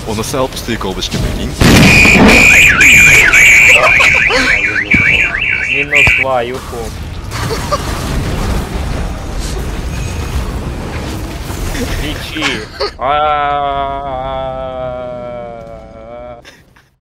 Он оставил пустые колбочки, прикинь. Минус 2, юху. Кричи.